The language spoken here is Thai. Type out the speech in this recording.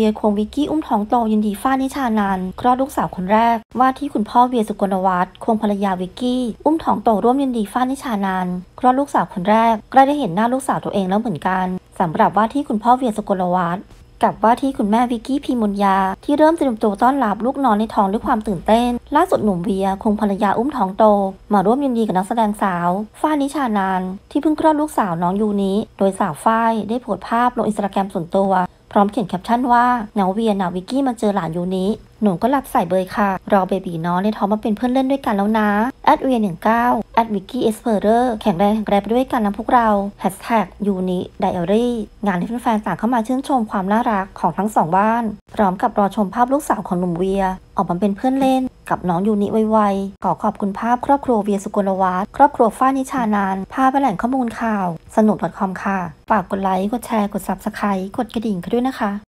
วียควงวิกกี้อุ้มท้องโตยินดีฝ้านิชานันท์คลอดลูกสาวคนแรกว่าที่คุณพ่อเวียสุกลวัฒน์ควงภรรยาวิกกี้อุ้มท้องโตร่วมยินดีฝ้านิชานันท์คลอดลูกสาวคนแรกใกล้ได้เห็นหน้าลูกสาวตัวเองแล้วเหมือนกันสำหรับว่าที่คุณพ่อเวียสุกลวัฒน์กับว่าที่คุณแม่วิกกี้พีมุญญาที่เริ่มเตรียมตัวต้อนรับลูกนอนในท้องด้วยความตื่นเต้นล่าสุดหนุ่มเวียควงภรรยาอุ้มท้องโตมาร่วมยินดีกับนักแสดงสาวฝ้ายนิชานันท์ที่เพิ่งคลอดลูกสาวน้องยูนิโดยสาวฝ้ายได้โพสต์ภาพลงอินสตาแกรมส่วนตัวพร้อมเขียนแคปชั่นว่าน้องเวียวิกกี้มาเจอหลานยูนิหนูก็รับใส่เบยค่ะรอเบบีน้องในท้องมาเป็นเพื่อนเล่นด้วยกันแล้วนะ@วีย19 @วิกกี้เอสเพอร์แข็งแรงไปด้วยกันนะพวกเรายูนิไดอารี่งานที่แฟนๆต่างเข้ามาชื่นชมความน่ารักของทั้งสองบ้านพร้อมกับรอชมภาพลูกสาวของหนุ่มเวียออกมาเป็นเพื่อนเล่นกับน้องยูนิไวๆขอบคุณภาพครอบครัวเวียสุกลวัฒน์ครอบครัวฝ้ายนิชานันท์ภาพแหล่งข้อมูลข่าวสนุก .com ค่ะฝากกดไลค์กดแชร์กด Subscribe กดกระดิ่งกันด้วยนะคะ